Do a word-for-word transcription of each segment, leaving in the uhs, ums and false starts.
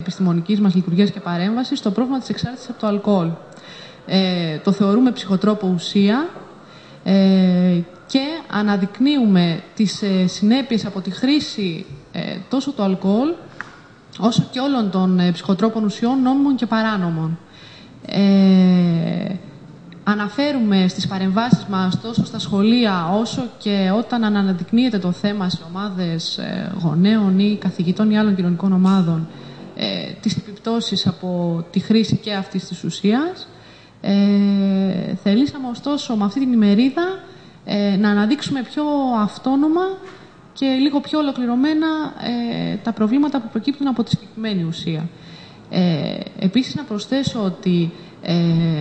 επιστημονικής μας λειτουργίας και παρέμβασης στο πρόβλημα της εξάρτησης από το αλκοόλ. Ε, το θεωρούμε ψυχοτρόπο ουσία ε, και αναδεικνύουμε τις ε, συνέπειες από τη χρήση ε, τόσο του αλκοόλ όσο και όλων των ε, ψυχοτρόπων ουσιών, νόμιμων και παράνομων. Ε, αναφέρουμε στις παρεμβάσεις μας τόσο στα σχολεία όσο και όταν αναδεικνύεται το θέμα σε ομάδες ε, γονέων ή καθηγητών ή άλλων κοινωνικών ομάδων ε, τις επιπτώσεις από τη χρήση και αυτής της ουσίας. Ε, θελήσαμε ωστόσο με αυτή την ημερίδα ε, να αναδείξουμε πιο αυτόνομα και λίγο πιο ολοκληρωμένα ε, τα προβλήματα που προκύπτουν από τη συγκεκριμένη ουσία. Ε, επίσης να προσθέσω ότι ε,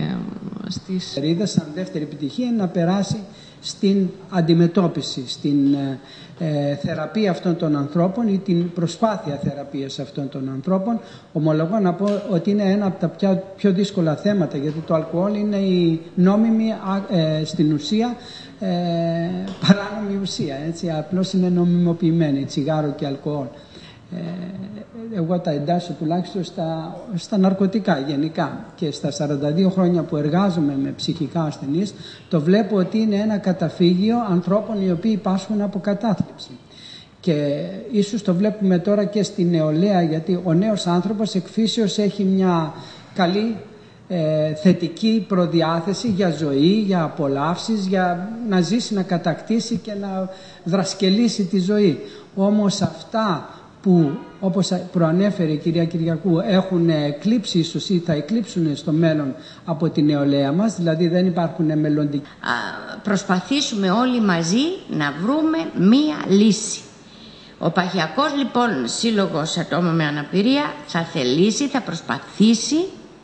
στις... Η ημερίδα σαν δεύτερη επιτυχία είναι να περάσει στην αντιμετώπιση, στην ε, θεραπεία αυτών των ανθρώπων ή την προσπάθεια θεραπείας αυτών των ανθρώπων. Ομολογώ να πω ότι είναι ένα από τα πιο, πιο δύσκολα θέματα, γιατί το αλκοόλ είναι η νόμιμη ε, στην ουσία ε, παράνομη ουσία, έτσι, απλώς είναι νομιμοποιημένη, τσιγάρο και αλκοόλ. Ε, εγώ τα εντάσσω τουλάχιστον στα, στα ναρκωτικά γενικά, και στα σαράντα δύο χρόνια που εργάζομαι με ψυχικά ασθενείς το βλέπω ότι είναι ένα καταφύγιο ανθρώπων οι οποίοι πάσχουν από κατάθλιψη. Και ίσως το βλέπουμε τώρα και στη νεολαία, γιατί ο νέος άνθρωπος εκ φύσεως έχει μια καλή ε, θετική προδιάθεση για ζωή, για απολαύσεις, για να ζήσει, να κατακτήσει και να δρασκελίσει τη ζωή. Όμως αυτά που, όπως προανέφερε η κυρία Κυριακού, έχουν εκλείψει ίσως ή θα εκλείψουν στο μέλλον από τη νεολαία μας, δηλαδή δεν υπάρχουν μελλοντικοί. Προσπαθήσουμε όλοι μαζί να βρούμε μία λύση. Ο Παχιακός λοιπόν Σύλλογος Ατόμων με Αναπηρία θα θελήσει, θα προσπαθήσει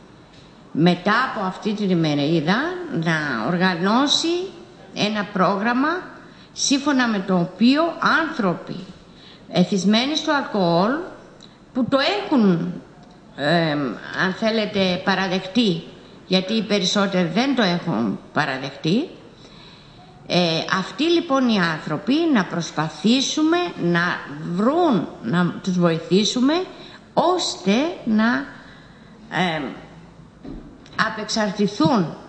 μετά από αυτή την ημερίδα να οργανώσει ένα πρόγραμμα σύμφωνα με το οποίο άνθρωποι εθισμένοι στο αλκοόλ, που το έχουν ε, αν θέλετε παραδεχτεί, γιατί οι περισσότεροι δεν το έχουν παραδεχτεί, ε, αυτοί λοιπόν οι άνθρωποι να προσπαθήσουμε να βρουν, να τους βοηθήσουμε ώστε να ε, απεξαρτηθούν